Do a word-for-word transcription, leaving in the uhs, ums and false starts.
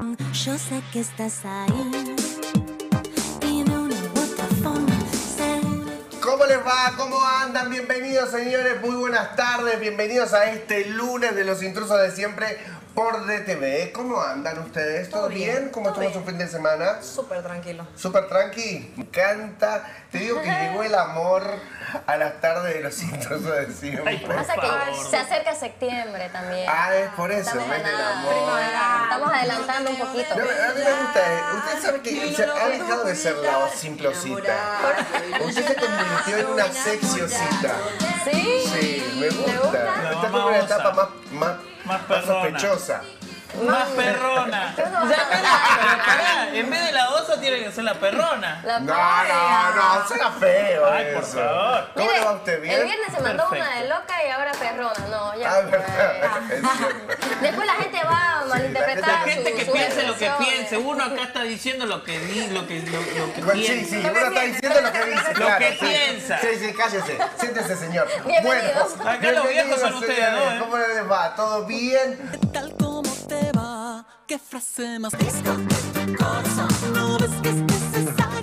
corazón, yo sé que estás ahí. Y de una u otra forma sé. ¿Cómo les va? ¿Cómo andan? Bienvenidos, señores. Muy buenas tardes. Bienvenidos a este lunes de los intrusos de siempre por D T V. ¿Cómo andan ustedes? ¿Todo, ¿Todo bien? bien? ¿Cómo estuvo su fin de semana? Súper tranquilo. ¿Súper tranqui? Me encanta. Te digo que llegó el amor a las tardes de los intrusos de siempre. Ay, pasa que se acerca septiembre también. Ah, es por eso, Estamos, mes del nada, amor. estamos adelantando un poquito. No, a mí me gusta. Usted sabe que se ha dejado de ser la simple osita. Usted se convirtió en una sexy osita. ¿Sí? Sí, me gusta. gusta? Está como una etapa más, más, Más más perrona. sospechosa. Más perrona. Pero no, O sea, en vez de- pero pará, en vez de la osa tiene que ser la perrona. La No, polla. no, no, suena feo. Ay, por eso. favor. ¿Cómo Mire, le va a usted? ¿Bien? El viernes se mandó Perfecto. una de loca y ahora perrona. No, ya. Ah, fue. verdad, es cierto. Después la gente va a malinterpretar. La gente que su- piense lo que sus piense. expresiones. Uno acá está diciendo lo que di, lo que, lo, lo que Bueno, sí, piensa. sí, uno está diciendo lo que dice, Lo claro, que sí. piensa. Sí, sí, cállese. Siéntese, señor. Bienvenidos. Bueno, Acá los viejos son bienvenidos, ustedes, señores. ¿no, eh? ¿Cómo les va? ¿Todo bien? ¿Qué tal cómo te va? ¿Qué frase más disco de tu corazón? ¿No ves que es necesario?